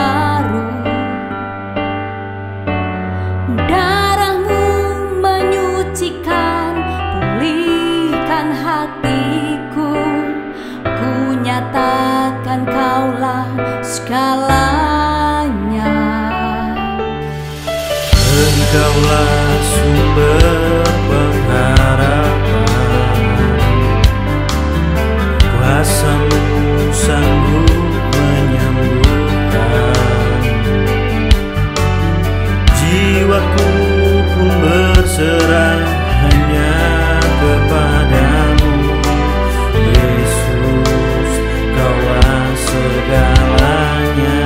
baru. Darahmu menyucikan, pulihkan hatiku. Ku nyatakan Kaulah segalanya. Engkaulah sumber pengharapan, kuasa-Mu sanggup menyembuhkan. Jiwaku pun berserah hanya kepadamu, Yesus, Kaulah segalanya.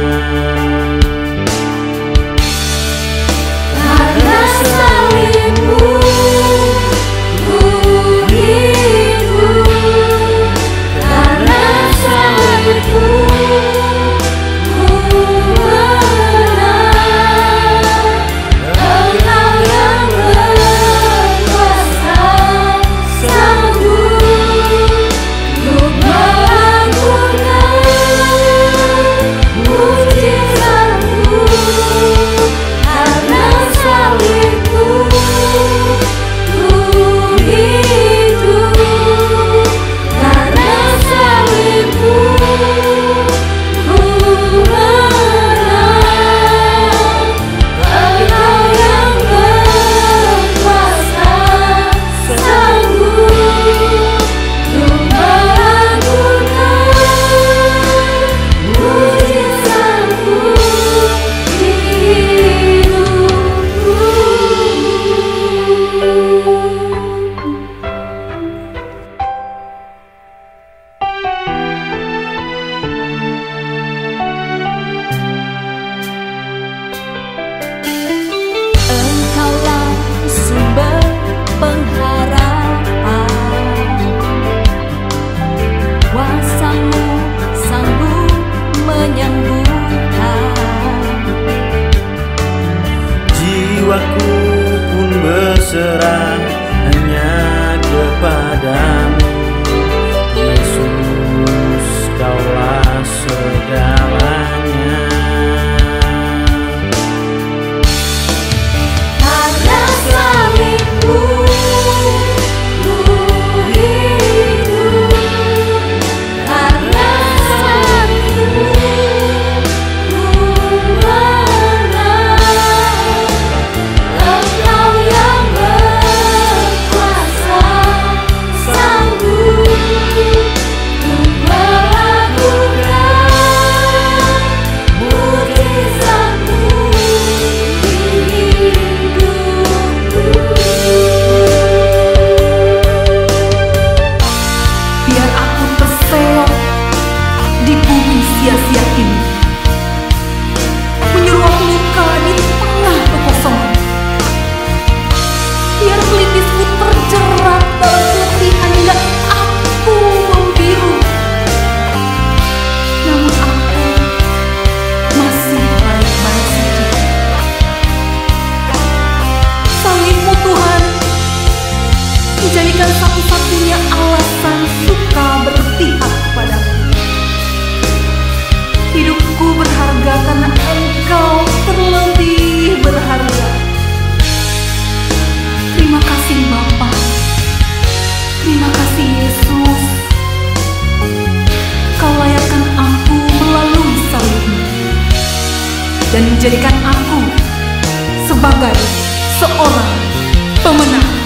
Karena salib-Mu ku hidup, karena salib-Mu ku menang. Engkau yang berkuasa sanggup untuk melakukan mujizat-Mu. Karena salib-Mu ku hidup, karena salib-Mu ku menang. Engkau yang berkuasa sanggup untuk melakukan mujizat-Mu di hidupku. Engkaulah sumber pengharapan, kuasa-Mu sanggup menyembuhkan. Jiwaku pun berserah hanya kepadamu, Yesus, Kaulah segalanya. Karena salib-Mu ku hidup, karena salib-Mu ku menang. Engkau yang berkuasa sanggup untuk melakukan mujizat-Mu di hidupku. Biar aku terseok di bumi sia-sia ini, menyeruak luka di tengah kekosongan. Biar pelipisku terjerat dalam kepedihan hingga aku membiru. Namun aku masih baik-baik saja. Salib-Mu Tuhan menjadikan satu-satunya alasan suka berpihak padaku. Hidupku berharga karena Engkau terlebih berharga. Terima kasih Bapa, terima kasih Yesus. Kau layakkan aku melalui salib-Mu dan menjadikan aku sebagai seorang pemenang.